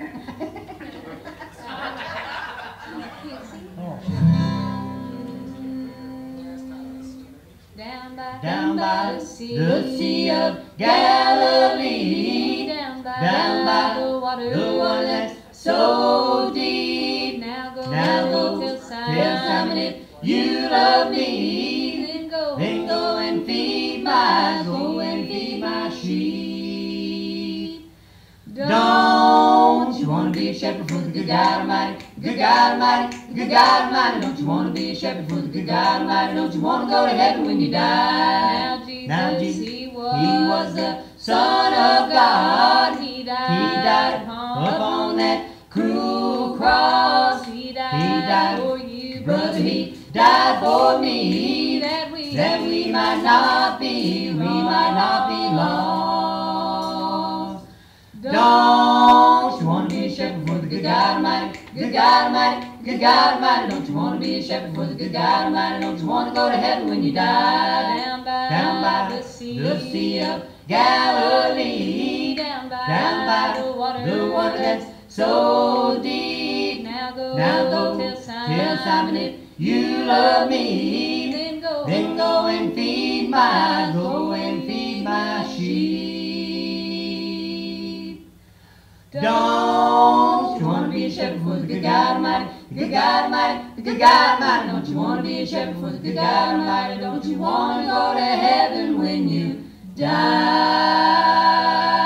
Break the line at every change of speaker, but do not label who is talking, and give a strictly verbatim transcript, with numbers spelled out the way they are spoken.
Down by,
down by
the sea,
the Sea of Galilee,
down by,
down by
the water,
the water that's so deep.
Now go,
Now go
tell
tell
Simon,
Simon if you love me.
then go,
Then go and feed my, go and feed my sheep. Don't you want to be a shepherd for the good God Almighty, good God Almighty, good God Almighty? Don't you want to be a shepherd for the good God Almighty? Don't you want to go to heaven when you die?
Now Jesus,
Now Jesus,
he was,
he was the Son of God.
He died,
He died
upon,
upon that cruel cross.
He died,
He died
for you,
brother, he died for me,
that we,
that we might not be, we might not be lost. Don't you want to be a shepherd for the good God Almighty, good God Almighty, good God Almighty? Don't you want to be a shepherd for the good God Almighty? Don't you want to go to heaven when you die?
Down by,
Down by
the sea,
the Sea of Galilee,
down by,
down by
the water,
the water that's so deep.
Now go,
Now go
tell Simon,
tell Simon if you love me.
then go,
Then go and feed my, go and feed my sheep. Don't you want to be a shepherd for the good God Almighty, the good God Almighty, the good God Almighty? Don't you want to be a shepherd for the good God Almighty? Don't you want to go to heaven when you die?